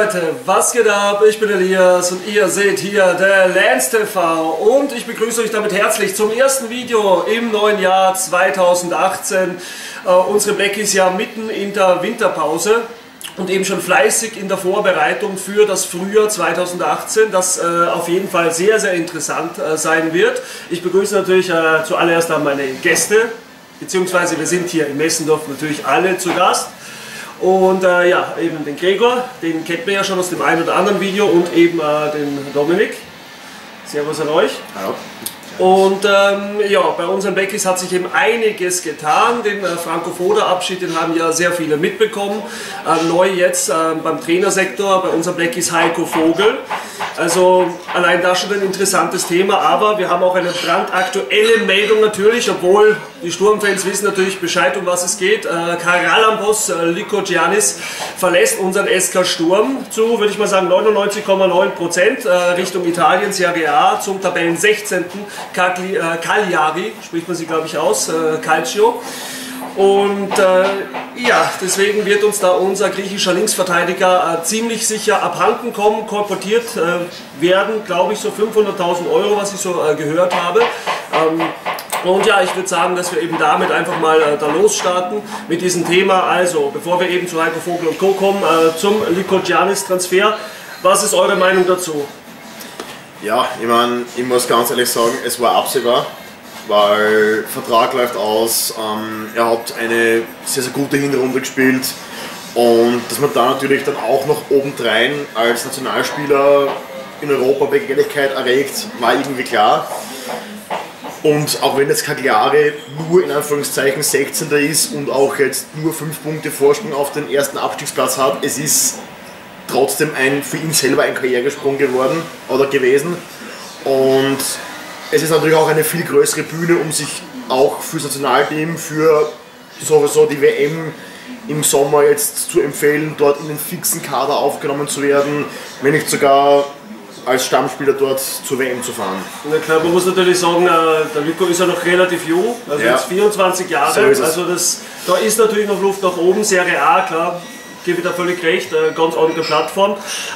Leute, was geht ab? Ich bin Elias und ihr seht hier der Lance TV und ich begrüße euch damit herzlich zum ersten Video im neuen Jahr 2018. Unsere Blackie ist ja mitten in der Winterpause und eben schon fleißig in der Vorbereitung für das Frühjahr 2018, das auf jeden Fall sehr, sehr interessant sein wird. Ich begrüße natürlich zuallererst meine Gäste, beziehungsweise wir sind hier in Messendorf natürlich alle zu Gast. Und ja, eben den Gregor, den kennt man ja schon aus dem einen oder anderen Video, und eben den Dominik. Servus an euch. Hallo. Und ja, bei unseren Blackies hat sich eben einiges getan. Den Franco Foda-Abschied, den haben ja sehr viele mitbekommen. Neu jetzt beim Trainersektor bei unseren Blackies Heiko Vogel. Also allein das schon ein interessantes Thema, aber wir haben auch eine brandaktuelle Meldung natürlich, obwohl die Sturmfans wissen natürlich Bescheid, um was es geht. Karalambos Lykogiannis verlässt unseren SK Sturm zu, würde ich mal sagen, 99,9% Richtung Italien, Serie A, zum Tabellen 16. Cagliari, spricht man sie glaube ich aus, Calcio. Und ja, deswegen wird uns da unser griechischer Linksverteidiger ziemlich sicher abhanden kommen, kolportiert werden, glaube ich, so 500.000 €, was ich so gehört habe. Und ja, ich würde sagen, dass wir eben damit einfach mal da losstarten mit diesem Thema. Also, bevor wir eben zu Heiko Vogel und Co. kommen, zum Lykogiannis-Transfer. Was ist eure Meinung dazu? Ja, ich muss ganz ehrlich sagen, es war absehbar, weil der Vertrag läuft aus, er hat eine sehr, sehr gute Hinrunde gespielt und dass man da natürlich dann auch noch obendrein als Nationalspieler in Europa Begehrlichkeit erregt, war irgendwie klar. Und auch wenn jetzt Cagliari nur in Anführungszeichen 16. ist und auch jetzt nur 5 Punkte Vorsprung auf den ersten Abstiegsplatz hat, es ist trotzdem für ihn selber ein Karrieresprung geworden oder gewesen. Und es ist natürlich auch eine viel größere Bühne, um sich auch fürs Nationalteam, für sowieso die WM im Sommer jetzt zu empfehlen, dort in den fixen Kader aufgenommen zu werden, wenn nicht sogar als Stammspieler dort zur WM zu fahren. Na klar, man muss natürlich sagen, der Lyko ist ja noch relativ jung, also ja, jetzt 24 Jahre, so also da ist natürlich noch Luft nach oben, Serie A, klar, gebe ich da völlig recht, ganz ordentliche Plattform.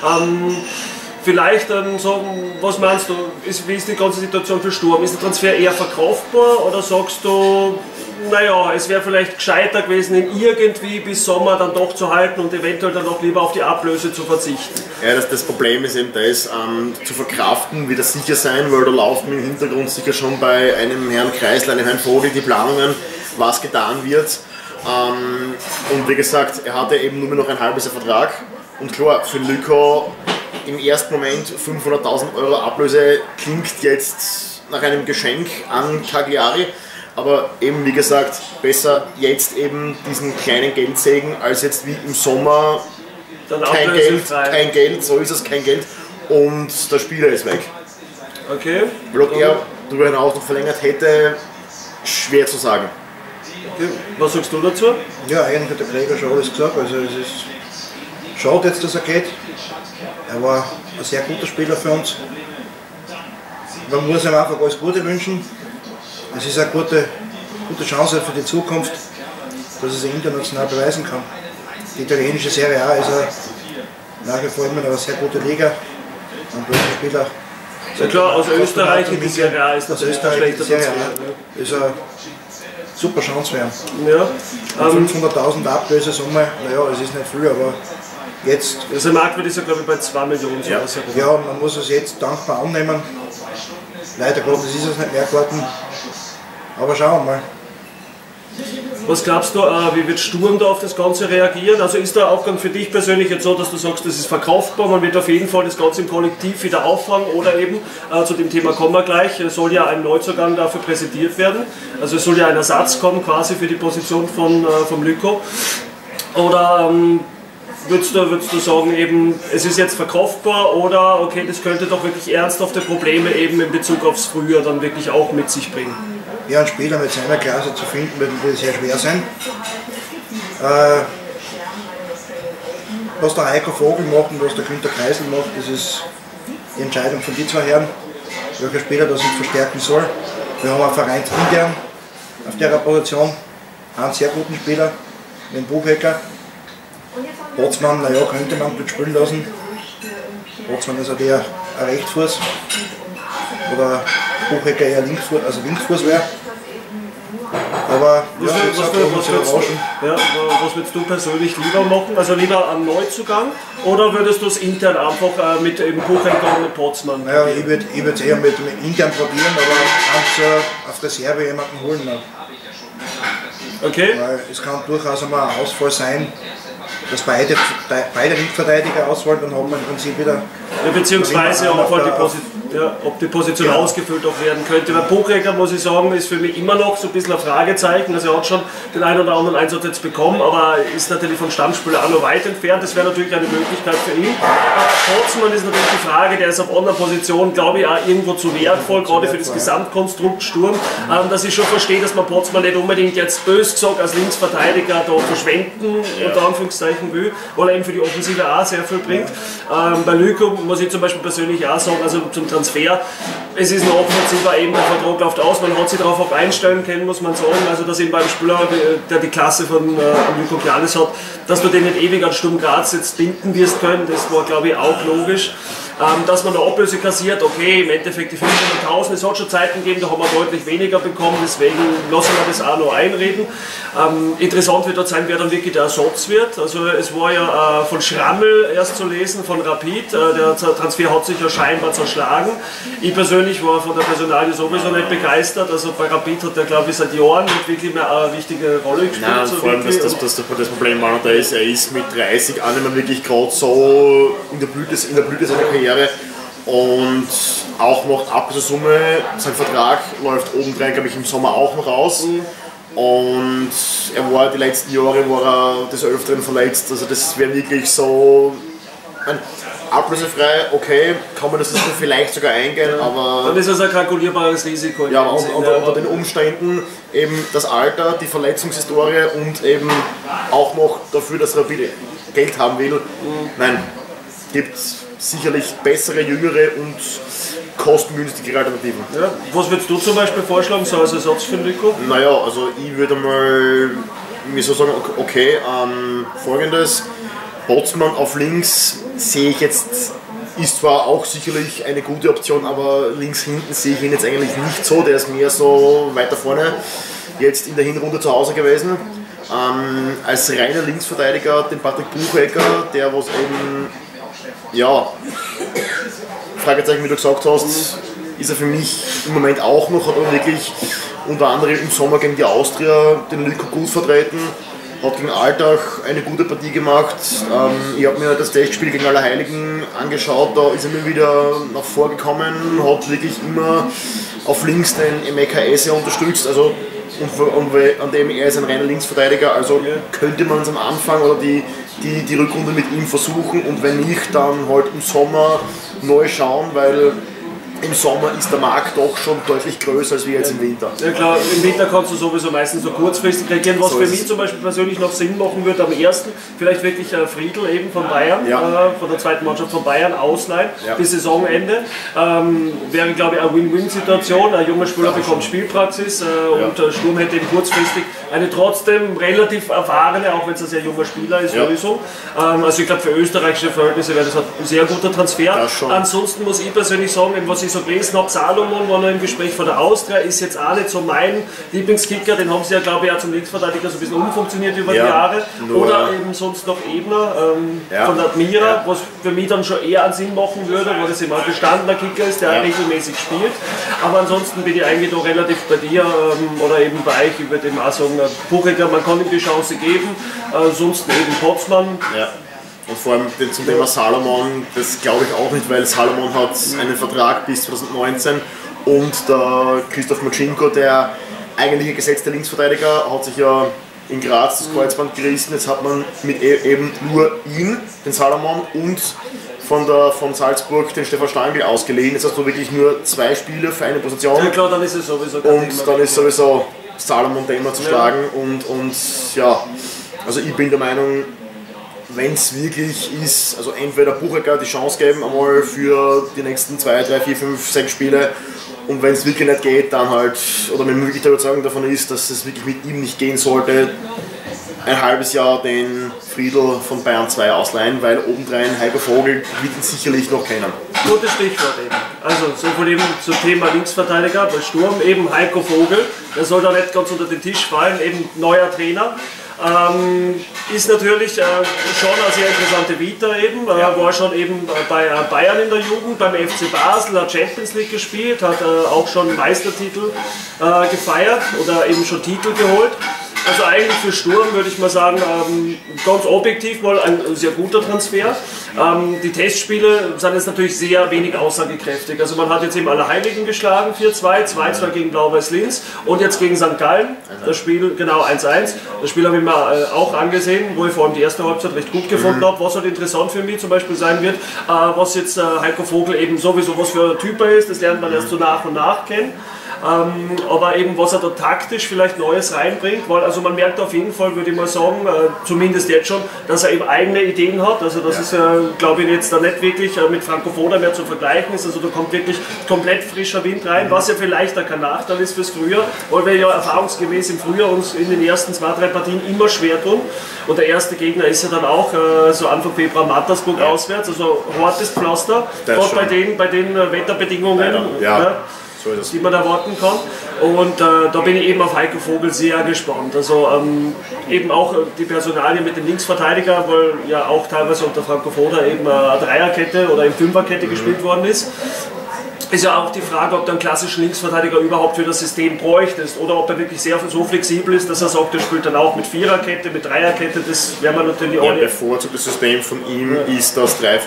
Vielleicht, so, was meinst du, wie ist die ganze Situation für Sturm? Ist der Transfer eher verkaufbar oder sagst du, naja, es wäre vielleicht gescheiter gewesen, ihn irgendwie bis Sommer dann doch zu halten und eventuell dann auch lieber auf die Ablöse zu verzichten? Ja, das Problem ist eben das, zu verkraften, wieder sicher sein, weil da laufen im Hintergrund sicher schon bei einem Herrn Kreisler, einem Herrn Vogel die Planungen, was getan wird. Und wie gesagt, er hatte eben nur noch ein halbes Jahr Vertrag und klar, für Lyko im ersten Moment 500.000 € Ablöse klingt jetzt nach einem Geschenk an Cagliari, aber eben wie gesagt, besser jetzt eben diesen kleinen Geldsegen als jetzt wie im Sommer kein Geld, so ist es, kein Geld und der Spieler ist weg. Okay. Weil ob er darüber hinaus noch verlängert hätte, schwer zu sagen. Okay. Was sagst du dazu? Ja, eigentlich hat der Gregor schon alles gesagt, also es ist schade jetzt, dass er geht. Er war ein sehr guter Spieler für uns. Man muss ihm einfach alles Gute wünschen. Es ist eine gute Chance für die Zukunft, dass er sich international beweisen kann. Die italienische Serie A ist nach wie vor immer eine sehr gute Liga. Und welcher Spieler. Ja klar, aus Österreich in die Serie A ist das ein schlechter Transfer. Ist eine super Chance für ihn. Ja, 500.000 Ablösesumme, naja, es ist nicht viel, aber jetzt. Also der Marktwert ist ja glaube ich bei 2 Millionen. Ja, ja, man muss es jetzt dankbar annehmen. Leider Gottes ist es nicht mehr geworden. Aber schauen wir mal. Was glaubst du, wie wird Sturm da auf das Ganze reagieren? Also ist da auch dann für dich persönlich jetzt so, dass du sagst, das ist verkaufbar, man wird auf jeden Fall das Ganze im Kollektiv wieder auffangen, oder eben, zu dem Thema kommen wir gleich, soll ja ein Neuzugang dafür präsentiert werden. Also es soll ja ein Ersatz kommen quasi für die Position vom Lyko. Oder würdest du sagen, eben, es ist jetzt verkaufbar, oder okay, das könnte doch wirklich ernsthafte Probleme eben in Bezug aufs Frühjahr dann wirklich auch mit sich bringen? Ja, einen Spieler mit seiner Klasse zu finden, wird sehr schwer sein. Was der Heiko Vogel macht und was der Günther Kreisel macht, das ist die Entscheidung von den zwei Herren, welcher Spieler das uns verstärken soll. Wir haben einen Verein intern auf der Position einen sehr guten Spieler, den Buchhecker. Potzmann, naja, könnte man gut spielen lassen. Potzmann ist halt eher ein Rechtsfuß oder Buchecker eher Linksfuß, also Linksfuß wäre. Aber was würdest du persönlich lieber machen? Also lieber einen Neuzugang oder würdest du es intern einfach mit Buchecker und mit Potzmann? Naja, ich würde es eher mit intern probieren, aber auf Reserve jemanden holen. Okay. Weil es kann durchaus einmal ein Ausfall sein, dass beide Linksverteidiger ausfallen, dann hat man im Prinzip wieder. Ja, beziehungsweise ob die Position ausgefüllt auch werden könnte. Bei Buchecker, muss ich sagen, ist für mich immer noch so ein bisschen ein Fragezeichen. Also er hat schon den einen oder anderen Einsatz jetzt bekommen, aber ist natürlich vom Stammspieler auch noch weit entfernt. Das wäre natürlich eine Möglichkeit für ihn. Potzmann ist natürlich die Frage, der ist auf anderer Position, glaube ich, auch irgendwo zu wertvoll, gerade für das Gesamtkonstrukt Sturm. Dass ich schon verstehe, dass man Potzmann nicht unbedingt jetzt bös gesagt als Linksverteidiger da verschwenden, unter Anführungszeichen will, weil er eben für die Offensive auch sehr viel bringt. Bei Lyko muss ich zum Beispiel persönlich auch sagen, also zum Transfer, es ist ein offensiver eben, der Vertrag läuft aus, man hat sich darauf auch einstellen können, muss man sagen, also dass eben beim Spieler, der die Klasse von Lyko Kialis hat, dass du den nicht ewig an Sturm Graz jetzt binden wirst können, das war glaube ich auch logisch. Dass man eine Ablöse kassiert, okay, im Endeffekt die 500.000, es hat schon Zeiten gegeben, da haben wir deutlich weniger bekommen, deswegen lassen wir das auch noch einreden. Interessant wird dort sein, wer dann wirklich der Ersatz wird. Also es war ja von Schrammel erst zu lesen, von Rapid, der Transfer hat sich ja scheinbar zerschlagen. Ich persönlich war von der Personalie sowieso nicht begeistert, also bei Rapid hat er glaube ich seit Jahren nicht wirklich mehr eine wichtige Rolle gespielt. Nein, so vor allem das Problem war, er ist mit 30 auch nicht mehr wirklich gerade so in der Blüte seiner Karriere. Und auch noch Ablösesumme, sein Vertrag läuft obendrein, glaube ich, im Sommer auch noch aus. Und er war die letzten Jahre des Öfteren verletzt, also das wäre wirklich so ablösefrei, okay, kann man das vielleicht sogar eingehen, aber... Dann ist es ein kalkulierbares Risiko. Ja, unter den Umständen eben das Alter, die Verletzungshistorie und eben auch noch dafür, dass Rapid Geld haben will. Nein, gibt sicherlich bessere, jüngere und kostengünstigere Alternativen. Ja. Was würdest du zum Beispiel vorschlagen, so als Ersatz für Lyko? Naja, also ich würde mal mir so sagen, okay, folgendes, Potzmann auf links sehe ich jetzt, ist zwar auch sicherlich eine gute Option, aber links hinten sehe ich ihn jetzt eigentlich nicht so, der ist mehr so weiter vorne, jetzt in der Hinrunde zu Hause gewesen. Als reiner Linksverteidiger den Patrick Buchecker, der was eben, ja, Fragezeichen, wie du gesagt hast, ist er für mich im Moment auch noch, hat er wirklich unter anderem im Sommer gegen die Austria den Lyko gut vertreten, hat gegen Altach eine gute Partie gemacht. Ich habe mir das Testspiel gegen Allerheiligen angeschaut, da ist er mir wieder nach vorgekommen, hat wirklich immer auf links den Emeka Esse unterstützt, also an dem er ist ein reiner Linksverteidiger, also könnte man es am Anfang oder die Rückrunde mit ihm versuchen und wenn nicht, dann halt im Sommer neu schauen, weil im Sommer ist der Markt doch schon deutlich größer als wie jetzt im Winter. Ja klar, im Winter kannst du sowieso meistens so kurzfristig reagieren, was so für mich zum Beispiel persönlich noch Sinn machen würde, am ersten vielleicht wirklich Friedl eben von Bayern, von der zweiten Mannschaft von Bayern ausleihen bis Saisonende. Wäre glaube ich eine Win-Win-Situation, ein junger Spieler bekommt Spielpraxis und Sturm hätte eben kurzfristig eine trotzdem relativ erfahrene, auch wenn es ein sehr junger Spieler ist, Lösung. Also ich glaube für österreichische Verhältnisse wäre das ein sehr guter Transfer. Ansonsten muss ich persönlich sagen, was ich so gelesen habe, Salomon war noch im Gespräch von der Austria, ist jetzt auch nicht so mein Lieblingskicker, den haben sie ja glaube ich auch zum Linksverteidiger so ein bisschen umfunktioniert über die Jahre. Oder eben sonst noch Ebner von der Admira, was für mich dann schon eher einen Sinn machen würde, weil das eben ein gestandener Kicker ist, der regelmäßig spielt. Aber ansonsten bin ich eigentlich doch relativ bei dir oder eben bei euch, ich würde eben auch sagen, Buchecker, man kann ihm die Chance geben, ansonsten eben Potzmann. Ja. Und vor allem zum Thema Salomon, das glaube ich auch nicht, weil Salomon hat einen Vertrag bis 2019 und der Christoph Matschinko, der eigentliche gesetzte Linksverteidiger, hat sich ja in Graz das Kreuzband gerissen. Jetzt hat man mit eben nur ihn, den Salomon, und von Salzburg den Stefan Stangl ausgeliehen. Jetzt hast du wirklich nur 2 Spiele für eine Position. Ja klar, dann ist es sowieso kein Und Thema. Dann ist sowieso Salomon-Thema zu schlagen und ja, also ich bin der Meinung, wenn es wirklich ist, also entweder Buchecker die Chance geben, einmal für die nächsten 2, 3, 4, 5, 6 Spiele und wenn es wirklich nicht geht, dann halt, oder wenn man wirklich der Überzeugung davon ist, dass es wirklich mit ihm nicht gehen sollte, ein halbes Jahr den Friedl von Bayern 2 ausleihen, weil obendrein Heiko Vogel wird ihn sicherlich noch kennen. Gutes Stichwort eben. Also so von dem zum Thema Linksverteidiger bei Sturm eben Heiko Vogel, der soll da nicht ganz unter den Tisch fallen, eben neuer Trainer. Ist natürlich schon eine sehr interessante Vita eben, war schon eben bei Bayern in der Jugend, beim FC Basel, hat Champions League gespielt, hat auch schon Meistertitel gefeiert oder eben schon Titel geholt. Also eigentlich für Sturm würde ich mal sagen, ganz objektiv mal ein sehr guter Transfer. Die Testspiele sind jetzt natürlich sehr wenig aussagekräftig. Also man hat jetzt eben Allerheiligen geschlagen, 4-2, 2-2 gegen Blau-Weiß Linz und jetzt gegen St. Gallen, das Spiel, genau 1-1. Das Spiel habe ich mir auch angesehen, wo ich vor allem die erste Halbzeit recht gut gefunden habe. Was halt interessant für mich zum Beispiel sein wird, was jetzt Heiko Vogel eben sowieso was für ein Typ er ist, das lernt man erst so nach und nach kennen. Aber eben was er da taktisch vielleicht Neues reinbringt, weil also man merkt auf jeden Fall, würde ich mal sagen, zumindest jetzt schon, dass er eben eigene Ideen hat, also das ist glaube ich jetzt da nicht wirklich mit Franco Foda mehr zu vergleichen ist, also da kommt wirklich komplett frischer Wind rein, was ja vielleicht kein Nachteil ist fürs Frühjahr, weil wir ja erfahrungsgemäß im Frühjahr uns in den ersten 2-3 Partien immer schwer tun und der erste Gegner ist ja dann auch so Anfang Februar Mattersburg auswärts, also hartes Pflaster, auch bei den Wetterbedingungen. Die man erwarten kann. Und da bin ich eben auf Heiko Vogel sehr gespannt. Also eben auch die Personalie mit dem Linksverteidiger, weil ja auch teilweise unter Franco Foda eben eine Dreierkette oder eine Fünferkette gespielt worden ist. Ist ja auch die Frage, ob du einen klassischen Linksverteidiger überhaupt für das System bräuchtest oder ob er wirklich so flexibel ist, dass er sagt, er spielt dann auch mit Viererkette, mit Dreierkette, das werden wir natürlich auch. Ja, bevorzugtes System von ihm ist das 3-5-2.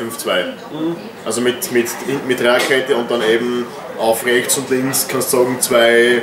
Also mit Dreierkette und dann eben auf rechts und links kannst du sagen, zwei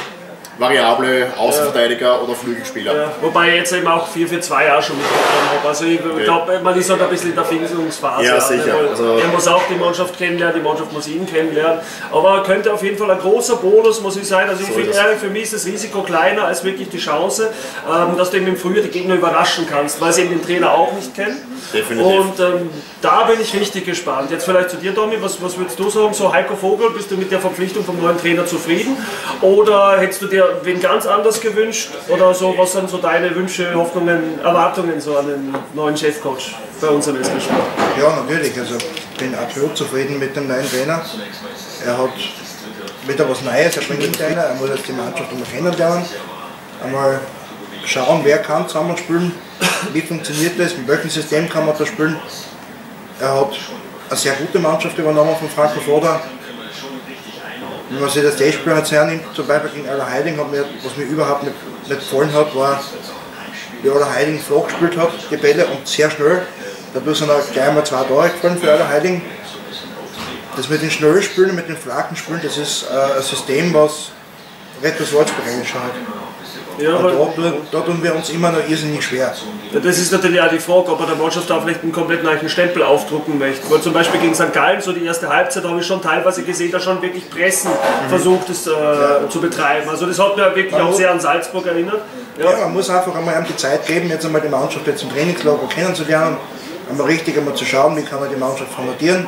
variable Außenverteidiger oder Flügelspieler. Ja, wobei ich jetzt eben auch 4-4-2 auch schon mitbekommen habe. Also ich glaube, man ist halt ein bisschen in der Findungsphase. Ja, sicher. Also er muss auch die Mannschaft kennenlernen, die Mannschaft muss ihn kennenlernen. Aber könnte auf jeden Fall ein großer Bonus, muss ich sagen. Also ich finde, für mich ist das Risiko kleiner als wirklich die Chance, dass du eben im Frühjahr die Gegner überraschen kannst, weil sie eben den Trainer auch nicht kennen. Definitiv. Und da bin ich richtig gespannt. Jetzt vielleicht zu dir, Tommy, was würdest du sagen? So Heiko Vogel, bist du mit der Verpflichtung vom neuen Trainer zufrieden? Oder hättest du dir wen ganz anders gewünscht? Oder so, was sind so deine Wünsche, Hoffnungen, Erwartungen so an den neuen Chefcoach bei uns im SK Sport? Ja, natürlich. Also ich bin absolut zufrieden mit dem neuen Trainer. Er hat wieder was Neues, er bringt einen, er muss jetzt die Mannschaft einmal kennenlernen, einmal schauen, wer kann zusammenspielen, wie funktioniert das, mit welchem System kann man da spielen. Er hat eine sehr gute Mannschaft übernommen von Franco Foda. Wenn man sich das Testspiel jetzt hernimmt, zum Beispiel gegen Allerheiligen, was mir überhaupt nicht gefallen hat, war, wie Allerheiligen flach gespielt hat, die Bälle und sehr schnell. Dadurch sind auch gleich mal 2 Tore gefallen für Allerheiligen. Das mit den schnellen Spielen, mit den flachen Spielen, das ist ein System, was Retro Salzburg einschaut. Ja, da tun wir uns immer noch irrsinnig schwer. Ja, das ist natürlich auch die Frage, ob er der Mannschaft da vielleicht einen komplett neuen Stempel aufdrucken möchte. Weil zum Beispiel gegen St. Gallen, so die erste Halbzeit, habe ich schon teilweise gesehen, da schon wirklich Pressen versucht es zu betreiben. Also das hat mir wirklich auch sehr an Salzburg erinnert. Ja, man muss einfach einmal die Zeit geben, jetzt einmal die Mannschaft jetzt im Trainingslager kennenzulernen, einmal richtig einmal zu schauen, wie kann man die Mannschaft formatieren.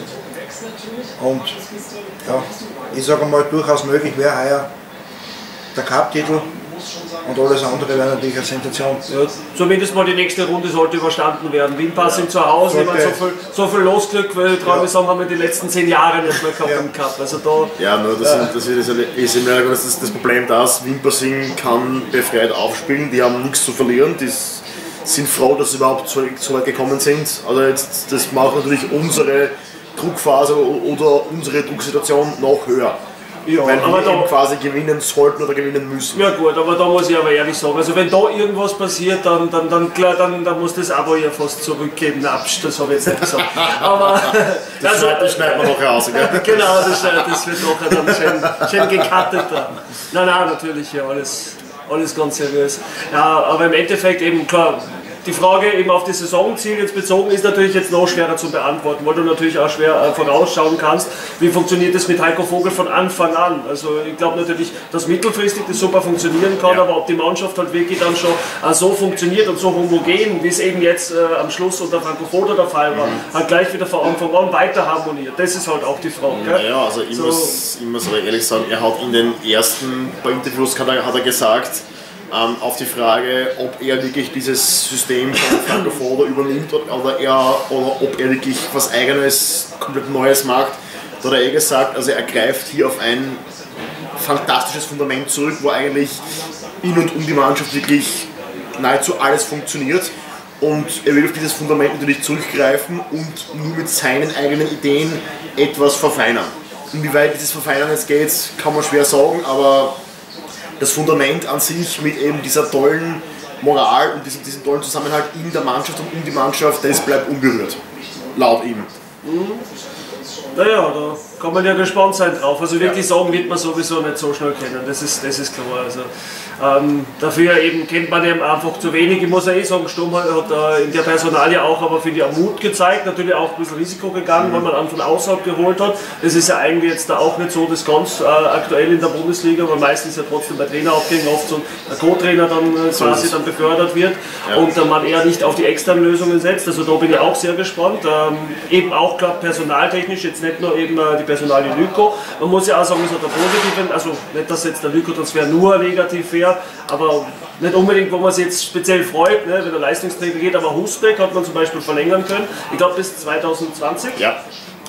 Und ja, ich sage mal, durchaus möglich wäre heuer der Cup-Titel. Und alles andere wäre natürlich eine Sensation. Ja, zumindest mal die nächste Runde sollte überstanden werden. Wien sind zu Hause, so viel Losglück, traue ich sagen, haben wir die letzten 10 Jahre nicht mehr gehabt im Cup. Also da ja, nur das ist immer das Problem, dass Wimpassing kann befreit aufspielen, die haben nichts zu verlieren, die sind froh, dass sie überhaupt so weit gekommen sind. Also jetzt, das macht natürlich unsere Druckphase oder unsere Drucksituation noch höher. Ja, weil wir eben quasi gewinnen sollten oder gewinnen müssen. Ja gut, aber da muss ich aber ehrlich sagen, also wenn da irgendwas passiert, dann muss das Abo ja fast zurückgeben. Nein, das habe ich jetzt nicht gesagt. Aber das schneiden wir noch raus, gell? Genau, das wird nachher dann schön gecuttet. Nein, natürlich, ja, alles ganz seriös. Ja, aber im Endeffekt eben klar, die Frage eben auf die Saisonziele jetzt bezogen ist natürlich jetzt noch schwerer zu beantworten, weil du natürlich auch schwer vorausschauen kannst, wie funktioniert das mit Heiko Vogel von Anfang an. Also ich glaube natürlich, dass mittelfristig das super funktionieren kann, aber ob die Mannschaft halt wirklich dann schon so funktioniert und so homogen, wie es eben jetzt am Schluss unter Franco Foda der Fall war, halt gleich wieder von Anfang an weiter harmoniert. Das ist halt auch die Frage. Ja, also ich muss aber ehrlich sagen, er hat in den ersten paar Interviews hat er gesagt, auf die Frage, ob er wirklich dieses System von Franco Foda übernimmt oder ob er wirklich was Eigenes, komplett Neues macht, da hat er gesagt, also er greift hier auf ein fantastisches Fundament zurück, wo eigentlich in und um die Mannschaft wirklich nahezu alles funktioniert. Und er will auf dieses Fundament natürlich zurückgreifen und nur mit seinen eigenen Ideen etwas verfeinern. Inwieweit dieses Verfeinern jetzt geht, kann man schwer sagen, aber das Fundament an sich mit eben dieser tollen Moral und diesem tollen Zusammenhalt in der Mannschaft und um die Mannschaft, das bleibt unberührt, laut ihm. Naja, da kann man ja gespannt sein drauf. Also wirklich sagen wird man sowieso nicht so schnell kennen, das ist klar. Also, dafür eben kennt man eben einfach zu wenig. Ich muss ja sagen, Sturm hat in der Personalie auch, aber finde ich, auch Mut gezeigt, natürlich auch ein bisschen Risiko gegangen, weil man an von außerhalb geholt hat. Das ist ja eigentlich jetzt da auch nicht so das ganz aktuell in der Bundesliga, weil meistens ja trotzdem bei Trainerabgängen oft so ein Co-Trainer dann quasi dann befördert wird und man eher nicht auf die externen Lösungen setzt. Also da bin ich auch sehr gespannt. Eben auch klar personaltechnisch, jetzt nicht nur eben die Personalie Lyko. Man muss ja auch sagen, es hat einen positiven, also nicht, dass jetzt der Lyko-Transfer nur negativ wäre, aber nicht unbedingt, wo man sich jetzt speziell freut, ne, wenn der Leistungsträger geht, aber Husbeck hat man zum Beispiel verlängern können, ich glaube bis 2020. Ja.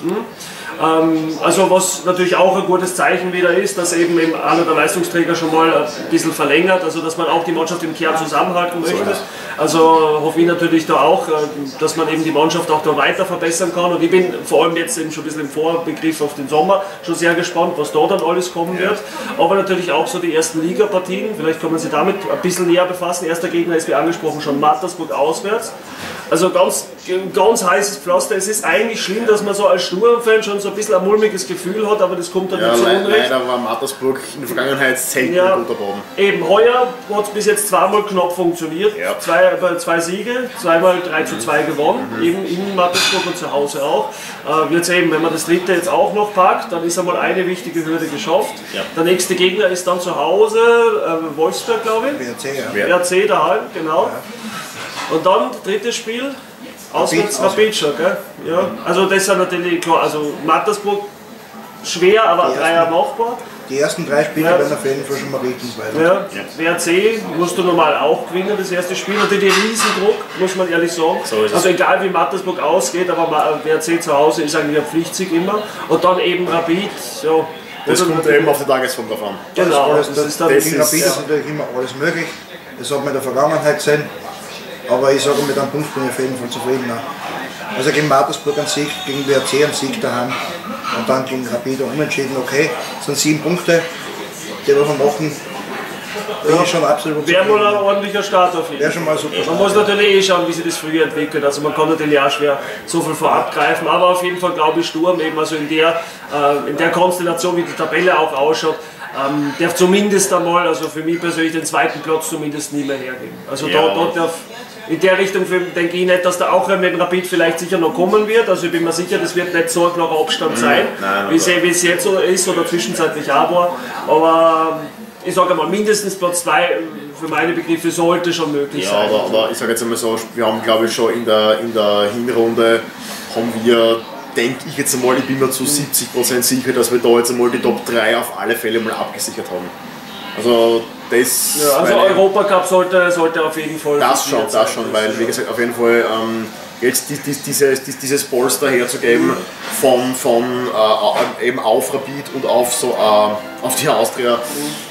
Also was natürlich auch ein gutes Zeichen wieder ist, dass eben einer der Leistungsträger schon mal ein bisschen verlängert, also dass man auch die Mannschaft im Kern zusammenhalten möchte. Also hoffe ich natürlich da auch, dass man eben die Mannschaft auch da weiter verbessern kann, und ich bin vor allem jetzt eben schon ein bisschen im Vorbegriff auf den Sommer schon sehr gespannt, was da dann alles kommen wird. Aber natürlich auch so die ersten Ligapartien, vielleicht kann man sich damit ein bisschen näher befassen. Erster Gegner ist wie angesprochen schon Mattersburg auswärts. Also ganz heißes Pflaster. Es ist eigentlich schlimm, dass man so als Sturm-Fan schon so ein bisschen ein mulmiges Gefühl hat, aber das kommt dann nicht zu Unrecht. Leider war Mattersburg in der Vergangenheit selten ein guter Boden. Eben, heuer hat es bis jetzt zweimal knapp funktioniert. Zwei Siege, zweimal 3:2 gewonnen, eben in Mattersburg und zu Hause auch. Jetzt eben, wenn man das dritte jetzt auch noch packt, dann ist einmal eine wichtige Hürde geschafft. Der nächste Gegner ist dann zu Hause, Wolfsburg, glaube ich. WRC daheim, genau. Und dann drittes Spiel, auswärts Rapid schon, gell? Ja. Also das ist natürlich klar, also Mattersburg schwer, aber Dreier machbar. Die ersten 3 Spiele werden auf jeden Fall schon mal richtig weiter. WRC musst du normal auch gewinnen, das erste Spiel. Natürlich Riesendruck, muss man ehrlich sagen. So also egal wie Mattersburg ausgeht, aber WRC zu Hause ist eigentlich ein Pflichtsieg immer. Und dann eben Rapid. Ja. Das kommt eben auf die Tagesform davon. Genau. Das ist dann gegen Rapid ist natürlich immer alles möglich. Das hat man in der Vergangenheit gesehen. Aber ich sage, mit einem Punkt bin ich auf jeden Fall zufrieden. Also gegen Mattersburg ein Sieg, gegen WRC ein Sieg daheim und dann gegen Rapid unentschieden, okay. Das sind 7 Punkte, die wir machen. Bin ich schon absolut wäre mal ein ordentlicher Start auf jeden Fall. Schon mal super. Man muss natürlich schauen, wie sich das früher entwickelt. Also man kann natürlich auch schwer so viel vorab greifen, aber auf jeden Fall glaube ich Sturm eben also in der Konstellation, wie die Tabelle auch ausschaut, darf zumindest einmal, also für mich persönlich den zweiten Platz zumindest nie mehr hergeben. Also dort darf in der Richtung denke ich nicht, dass da auch mit Rapid vielleicht sicher noch kommen wird. Also ich bin mir sicher, das wird nicht so ein klarer Abstand sein, wie es jetzt so ist oder zwischenzeitlich auch war. Aber ich sage einmal, mindestens Platz 2 für meine Begriffe sollte schon möglich sein. Ja, aber ich sage jetzt einmal so, wir haben glaube ich schon in der Hinrunde haben wir, denke ich jetzt einmal, ich bin mir zu 70% sicher, dass wir da jetzt einmal die Top 3 auf alle Fälle mal abgesichert haben. Also das... Ja, also Europacup sollte auf jeden Fall... Das schon, weil wie gesagt, auf jeden Fall jetzt dieses Polster herzugeben von eben auf Rapid und auf die Austria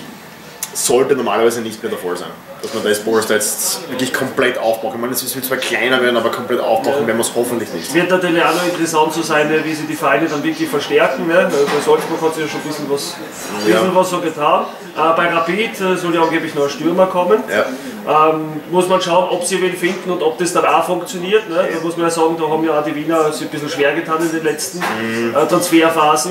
sollte normalerweise nicht mehr der Fall sein. Dass man das Polster jetzt wirklich komplett aufbaut. Ich meine, es wird zwar kleiner werden, aber komplett aufbauen werden wir es hoffentlich nicht. Es wird natürlich auch noch interessant zu sein, wie sie die Vereine dann wirklich verstärken. Ne? Bei Salzburg hat sich ja schon ein bisschen was so getan. Bei Rapid soll ja angeblich noch ein Stürmer kommen. Muss man schauen, ob sie wen finden und ob das dann auch funktioniert. Ne? Da muss man ja sagen, da haben ja auch die Wiener sich ein bisschen schwer getan in den letzten Transferphasen.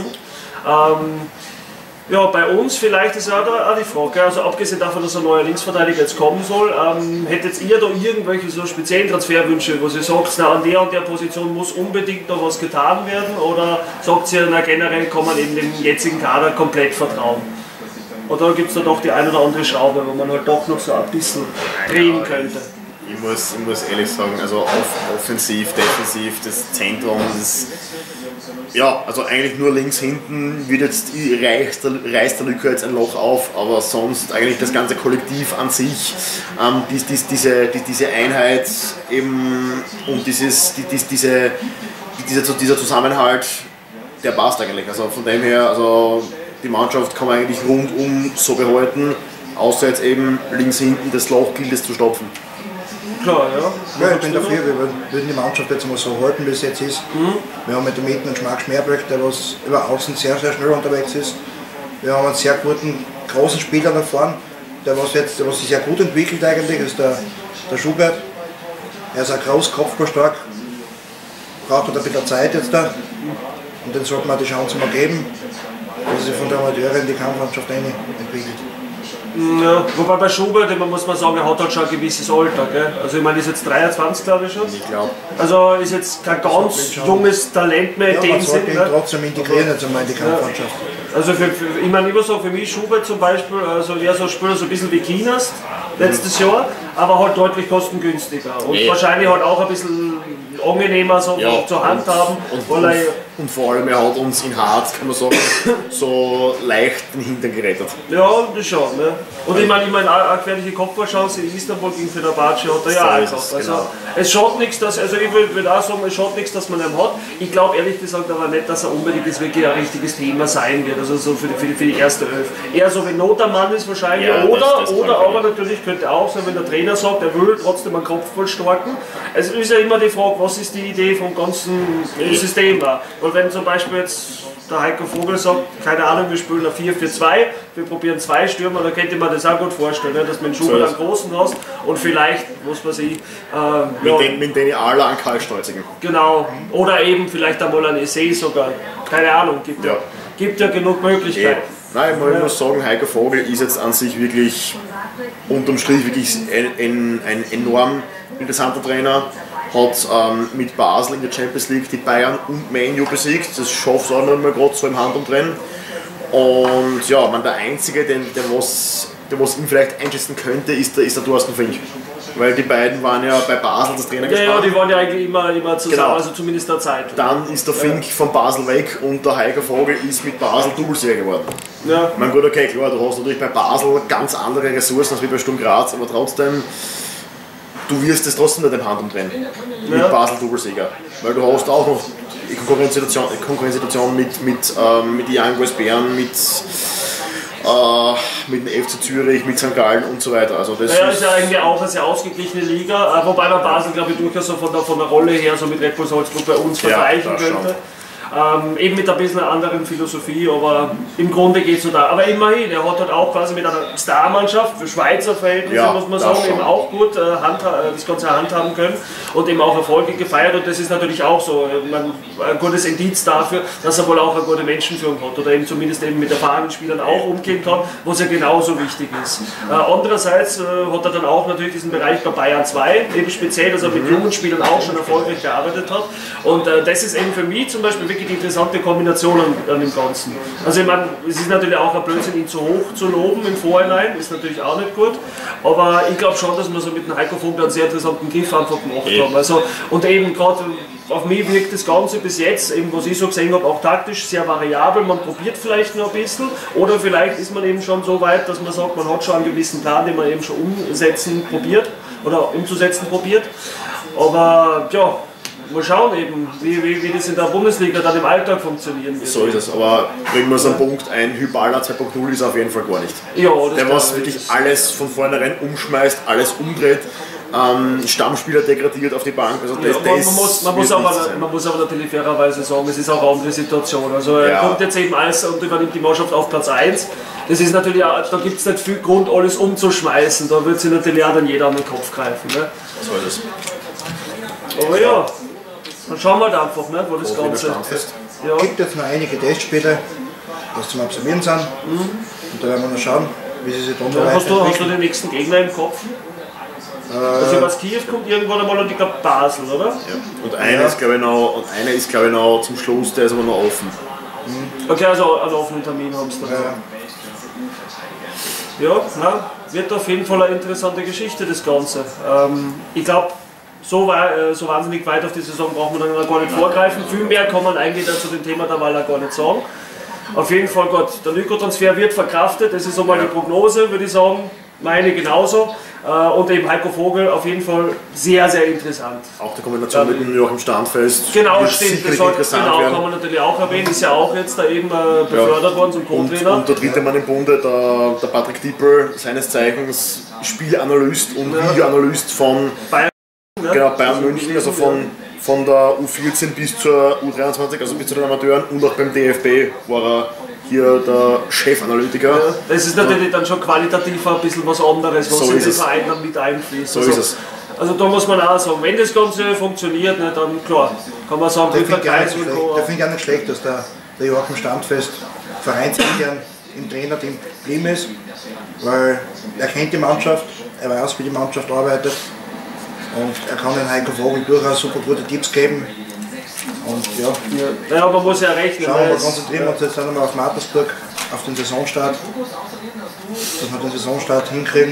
Ja, bei uns vielleicht ist auch die Frage, also abgesehen davon, dass ein neuer Linksverteidiger jetzt kommen soll, hättet ihr da irgendwelche so speziellen Transferwünsche, wo ihr sagt, na, an der und der Position muss unbedingt noch was getan werden, oder sagt ihr, na, generell kann man eben dem jetzigen Kader komplett vertrauen? Oder gibt es da doch die eine oder andere Schraube, wo man halt doch noch so ein bisschen drehen könnte? Ich muss ehrlich sagen, also offensiv, defensiv, das Zentrum, ja, also eigentlich nur links hinten wird jetzt, reißt der Lücke jetzt ein Loch auf, aber sonst eigentlich das ganze Kollektiv an sich, diese Einheit eben und dieser Zusammenhalt, der passt eigentlich. Also von dem her, also die Mannschaft kann man eigentlich rundum so behalten, außer jetzt eben links hinten das Loch gilt es zu stopfen. Klar, ja. Ja, ich bin dafür, wir würden die Mannschaft jetzt mal so halten, wie es jetzt ist. Wir haben mit dem Mitten einen Schmack Schmerbrecht, der was über außen sehr, sehr schnell unterwegs ist. Wir haben einen sehr guten, großen Spieler da vorne, der was sich sehr gut entwickelt eigentlich, ist der Schubert. Er ist auch groß, kopfballstark, braucht halt ein bisschen Zeit jetzt da. Und den sollte man die Chance mal geben, dass er sich von der Amateure in die Kampfmannschaft entwickelt. Ja, wobei bei Schubert, muss man sagen, er hat halt schon ein gewisses Alter. Gell? Also ich meine, ist jetzt 23, glaube ich schon. Ich glaube. Also ist jetzt kein ganz junges Talent mehr in dem Sinne. Man sollte ihn trotzdem integrieren jetzt einmal in die Kampfmannschaft. Also ich meine, ich muss sagen, für mich Schubert zum Beispiel, also eher so ein Spieler so ein bisschen wie Kienast letztes Jahr, aber halt deutlich kostengünstiger und wahrscheinlich halt auch ein bisschen angenehmer so zur Hand haben. Und vor allem, er hat uns in Harz, kann man sagen, so leicht den Hintern gerettet. Ja, das schon. Ne? Und ich meine, eine gefährliche Kopfballchance in Istanbul gegen Fenerbahce hat er ja auch gehabt. Also genau. Es schadet nichts, also ich würde auch sagen, es schadet nichts, dass man ihn hat. Ich glaube ehrlich gesagt aber nicht, dass er unbedingt jetzt wirklich ein richtiges Thema sein wird, also so für die erste Elf. Eher so wie Not am Mann ist wahrscheinlich, ja, oder aber natürlich könnte auch sein, wenn der Trainer sagt, er will trotzdem einen Kopfball starten. Es ist ja immer die Frage, was ist die Idee vom ganzen System da? Weil wenn zum Beispiel jetzt der Heiko Vogel sagt, keine Ahnung, wir spielen ein 4-4-2, wir probieren 2 Stürmer, dann könnte man das auch gut vorstellen, ne? Dass man einen Schubert einen großen hast und vielleicht, was weiß ich, mit denen alle an Kaltstolzigen. Genau, oder eben vielleicht einmal ein Essay sogar, keine Ahnung, gibt ja genug Möglichkeiten. Nein, ich muss sagen, Heiko Vogel ist jetzt an sich wirklich unterm Strich wirklich ein enorm interessanter Trainer. Hat mit Basel in der Champions League die Bayern und Man U besiegt. Das schafft es auch nicht mehr gerade so im Handumdrehen. Und ja, der Einzige, der was ihn vielleicht einschätzen könnte, ist der Thorsten Fink. Weil die beiden waren ja bei Basel das Trainergespann. Ja, die waren ja eigentlich immer zusammen, genau. Also zumindest der Zeit. Dann ist der Fink von Basel weg und der Heiko Vogel ist mit Basel Doublesieger geworden. Ja. Ich meine, gut, okay, klar, du hast natürlich bei Basel ganz andere Ressourcen als wie bei Sturm Graz, aber trotzdem, du wirst es trotzdem nicht im Handumdrehen mit Basel Doublesieger. Weil du hast auch noch Konkurrenzsituation mit Young Boys Bern, mit dem FC Zürich, mit St. Gallen und so weiter. Also das ist ja eigentlich auch eine sehr ausgeglichene Liga, wobei man Basel, glaube ich, durchaus so von der Rolle her so mit Red Bull Salzburg bei uns vergleichen könnte. Eben mit ein bisschen einer anderen Philosophie, aber im Grunde geht es so da. Aber immerhin, er hat halt auch quasi mit einer Starmannschaft für Schweizer Verhältnisse, muss man sagen, eben auch gut das Ganze handhaben können und eben auch Erfolge gefeiert. Und das ist natürlich auch so ein gutes Indiz dafür, dass er wohl auch eine gute Menschenführung hat oder eben zumindest eben mit erfahrenen Spielern auch umgehen kann, was ja genauso wichtig ist. Andererseits hat er dann auch natürlich diesen Bereich bei Bayern 2, eben speziell, dass er mit jungen Spielern auch schon erfolgreich gearbeitet hat. Und das ist eben für mich zum Beispiel wirklich die interessante Kombination an dem Ganzen. Also ich meine, es ist natürlich auch ein Blödsinn, ihn zu hoch zu loben im Vorhinein, ist natürlich auch nicht gut, aber ich glaube schon, dass wir so mit dem Heiko Vogel einen sehr interessanten Griff einfach gemacht haben. Also, und eben gerade auf mich wirkt das Ganze bis jetzt, eben was ich so gesehen habe, auch taktisch sehr variabel, man probiert vielleicht noch ein bisschen oder vielleicht ist man eben schon so weit, dass man sagt, man hat schon einen gewissen Plan, den man eben schon umzusetzen probiert, aber ja, mal schauen eben, wie das in der Bundesliga dann im Alltag funktionieren wird. So ist es, aber bringen wir es am Punkt ein, Hyballa 2.0 ist auf jeden Fall gar nicht. Ja, der was wirklich alles von vornherein umschmeißt, alles umdreht, Stammspieler degradiert auf die Bank. Also man muss aber natürlich fairerweise sagen, es ist auch eine andere Situation. Also er kommt jetzt eben als und übernimmt die Mannschaft auf Platz 1. Das ist natürlich auch, da gibt es nicht viel Grund, alles umzuschmeißen. Da wird sich natürlich auch dann jeder an den Kopf greifen. Ne? So ist es. Aber ja. Dann schauen wir halt einfach, ne, wo das Ganze ist. Es gibt jetzt noch einige Testspiele, die zum Absolvieren sind. Und da werden wir noch schauen, wie sie sich dann weiterentwickeln. Hast du den nächsten Gegner im Kopf? Also was Kiew kommt irgendwann einmal und ich glaube Basel, oder? Ja. Und einer ist glaube ich noch zum Schluss, der ist aber noch offen. Okay, also einen offenen Termin haben sie dann. Ja, na, wird auf jeden Fall eine interessante Geschichte, das Ganze. Ich glaube, so wahnsinnig weit auf die Saison braucht man dann gar nicht vorgreifen. Viel mehr kann man eigentlich zu dem Thema der Wahl gar nicht sagen. Auf jeden Fall, Gott, der Nico-Transfer wird verkraftet, das ist einmal die Prognose, würde ich sagen. Meine genauso. Und eben Heiko Vogel auf jeden Fall sehr, sehr interessant. Auch die Kombination mit dem Joachim Standfest. Genau, wird stimmt. sicherlich Das interessant genau, werden. kann man natürlich auch erwähnen. Ist ja auch jetzt da eben befördert worden zum Co-Trainer. Und der dritte Mann im Bunde, der Patrick Dippel, seines Zeichens Spielanalyst und Videoanalyst von Bayern, ne? Genau, Bayern München, also von der U14 bis zur U23, also bis zu den Amateuren, und auch beim DFB war er hier der Chefanalytiker. Ja, das ist natürlich dann schon qualitativ ein bisschen was anderes, was So in ist den es. Verein dann mit einfließt. So ist es. Also da muss man auch sagen, wenn das Ganze funktioniert, ne, dann klar, kann man sagen, Der Britta finde Kreis ich, und auch Co. nicht schlecht. Der find ich auch nicht schlecht, dass der Joachim Standfest vereinsintern im Trainerteam geblieben ist, weil er kennt die Mannschaft, er weiß, wie die Mannschaft arbeitet und er kann den Heiko Vogel durchaus super gute Tipps geben. Und ja, Ja, man muss ja rechnen. schauen wir weil mal, es- konzentrieren wir uns jetzt einmal auf Mattersburg, auf den Saisonstart, dass wir den Saisonstart hinkriegen.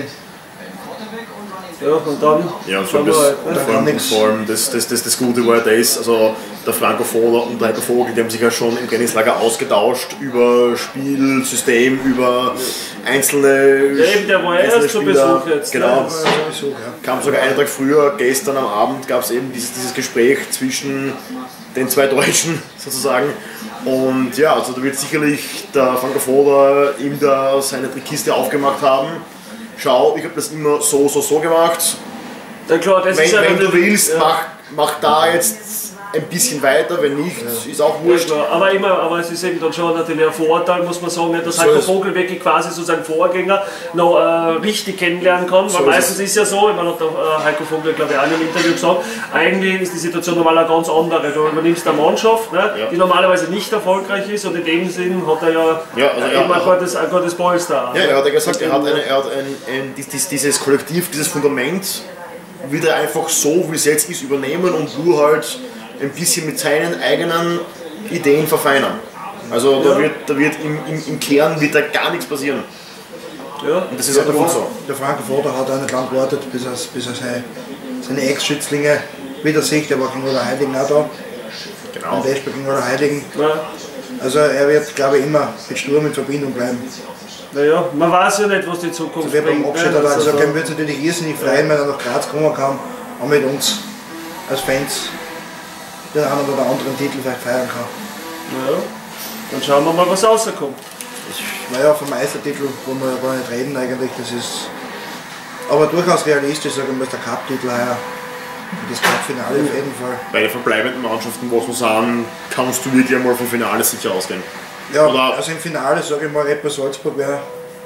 Ja, und dann Ja, und schauen das, wir halt. und Ne? vor allem das Gute war das, also der Franco Foda und der Heiko Vogel, die haben sich ja schon im Trainingslager ausgetauscht über Spielsystem, über einzelne Ja, eben, der war einzelne erst zu Spieler. Besuch jetzt. Genau. Ne? Sowieso, ja. Kam sogar einen Tag früher, gestern am Abend gab es eben dieses Gespräch zwischen den zwei Deutschen sozusagen. Und ja, also da wird sicherlich der Franco Foda ihm da seine Trickkiste aufgemacht haben. Schau, ich habe das immer so gemacht. Ja, klar, das ist ja Wenn du natürlich- willst, ja. mach da jetzt ein bisschen weiter, wenn nicht, ist auch wurscht. Ja, aber es ist eben dann schon natürlich ein Vorteil, muss man sagen, nicht, dass So Heiko ist- Vogel wirklich quasi so seinen Vorgänger noch richtig kennenlernen kann, weil So ist meistens ist ja so, ich meine, hat der Heiko Vogel, glaube ich, auch in einem Interview gesagt, eigentlich ist die Situation normal eine ganz andere. Du übernimmst eine Mannschaft, ne, Ja. die normalerweise nicht erfolgreich ist, und in dem Sinn hat er ja, Ja, also eben er- ein gutes Polster. Ja, er hat ja gesagt, er hat dieses Kollektiv, dieses Fundament wieder einfach so, wie es jetzt ist, übernehmen und nur halt ein bisschen mit seinen eigenen Ideen verfeinern. Also da wird im Kern wird da gar nichts passieren. Ja. Und das ist auch gut so. Der Franco Foda hat auch nicht lange gewartet, bis er seine Ex-Schützlinge wieder sieht. Der war gegen der Heiligen auch da. Genau. Am Westberg gegen der Heiligen. Ja. Also er wird, glaube ich, immer mit Sturm in Verbindung bleiben. Naja, man weiß ja nicht, was die Zukunft Wer beim bringt. Abschied ne. hat er Also, gesagt, er würde sich natürlich irrsinnig freuen, wenn er nach Graz kommen kann und mit uns als Fans den einen oder anderen Titel vielleicht feiern kann. ja. Dann schauen wir mal, was rauskommt. Naja, vom Meistertitel wollen wir ja gar nicht reden eigentlich, das ist aber durchaus realistisch, sagen wir mal, der Cup-Titel heuer und das Cup-Finale auf jeden Fall. Bei den verbleibenden Mannschaften, was wir sagen, kannst du wirklich einmal vom Finale sicher ausgehen. Ja, Oder- also im Finale sage ich mal, Rapper Salzburg wäre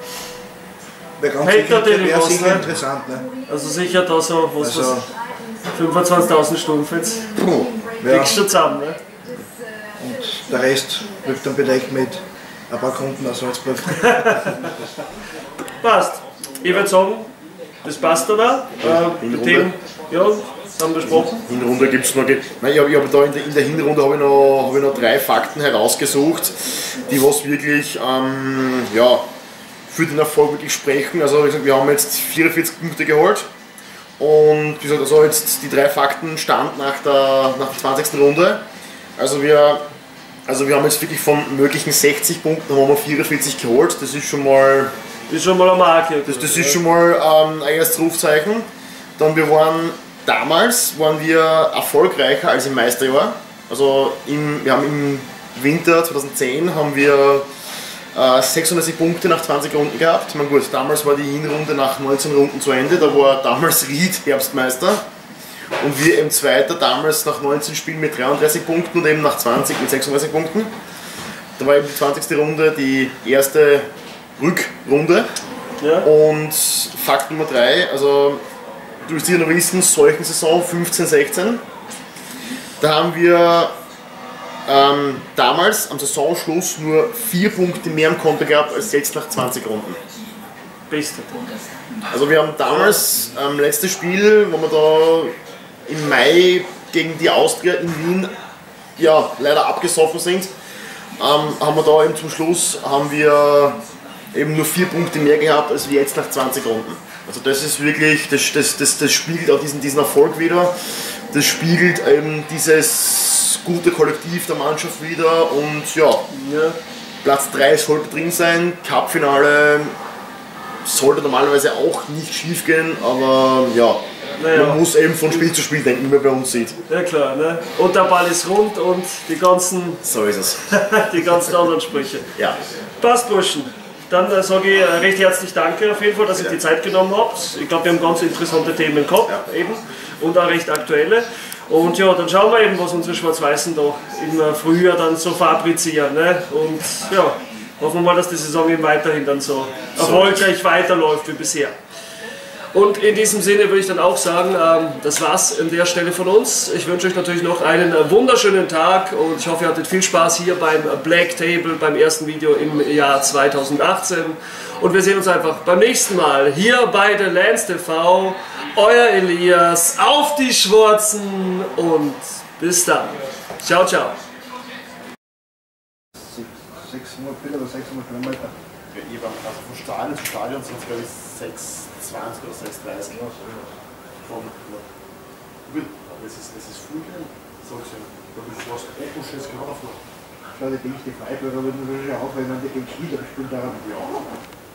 ganz Hätte sicher, natürlich wär was, sicher ne? interessant. Ne? Also sicher da so, was Also, 25.000 Stunden jetzt. ja, Kriegst du zusammen, ne? und der Rest wird dann bedeckt mit ein paar Kunden aus Salzburg. Passt. Ich würde sagen, das passt dann auch. Die Hinrunde. Themen, ja, haben wir besprochen. Hinrunde gibt es noch. Nein, ich habe da in der Hinrunde habe ich noch 3 Fakten herausgesucht, die was wirklich ja, für den Erfolg wirklich sprechen. Also wie gesagt, wir haben jetzt 44 Punkte geholt. Und wie gesagt, also jetzt die 3 Fakten stand nach der 20. Runde. Also wir haben jetzt wirklich von möglichen 60 Punkten haben wir 44 geholt. Das ist schon mal Das ist schon mal eine Marke. das ist schon mal ein erstes Rufzeichen. Dann damals waren wir erfolgreicher als im Meisterjahr. Also wir haben im Winter 2010 haben wir 36 Punkte nach 20 Runden gehabt. Ich meine, gut, damals war die Hinrunde nach 19 Runden zu Ende, da war damals Ried Herbstmeister. Und wir im Zweiter damals nach 19 Spielen mit 33 Punkten und eben nach 20 mit 36 Punkten. Da war eben die 20. Runde die erste Rückrunde. Ja. Und Fakt Nummer 3, also du wirst sicher noch wissen, solchen Saison 15-16, da haben wir damals am Saisonschluss nur 4 Punkte mehr im Konto gehabt als jetzt nach 20 Runden. Beste. Also wir haben damals letztes Spiel, wo wir da im Mai gegen die Austria in Wien ja, leider abgesoffen sind, haben wir da eben zum Schluss haben wir eben nur 4 Punkte mehr gehabt als wir jetzt nach 20 Runden. Also das ist wirklich, das spiegelt auch diesen Erfolg wieder, das spiegelt eben dieses gute Kollektiv der Mannschaft wieder und ja. Platz 3 sollte drin sein, Cup-Finale sollte normalerweise auch nicht schief gehen, aber ja, man muss eben von Spiel zu Spiel denken, wie man bei uns sieht. Ja klar, ne? Und der Ball ist rund und die ganzen, so ist es. die ganzen anderen Sprüche. Ja. Passt, Burschen. Dann sage ich recht herzlich danke auf jeden Fall, dass ihr die Zeit genommen habt. Ich glaube, wir haben ganz interessante Themen gehabt eben und auch recht aktuelle. Und ja, dann schauen wir eben, was unsere Schwarz-Weißen da im Frühjahr dann so fabrizieren. Ne? Und ja, hoffen wir mal, dass die Saison eben weiterhin dann so erfolgreich weiterläuft wie bisher. Und in diesem Sinne würde ich dann auch sagen, das war's an der Stelle von uns. Ich wünsche euch natürlich noch einen wunderschönen Tag und ich hoffe, ihr hattet viel Spaß hier beim Black Table, beim ersten Video im Jahr 2018. Und wir sehen uns einfach beim nächsten Mal hier bei The Lance TV. Euer Elias, auf die Schwarzen und bis dann. Ciao, ciao. 600 oder 600 Kilometer. Also vom Stadion zu Stadion sind es glaube ich 6,20 oder 6,30. Von das ist früh gehen, sagst du. Da bist du fast Echo-Schiss gelaufen. Schau, die Freiburger würden natürlich auch, wenn man die gegen Spieler gespielt haben. Ja.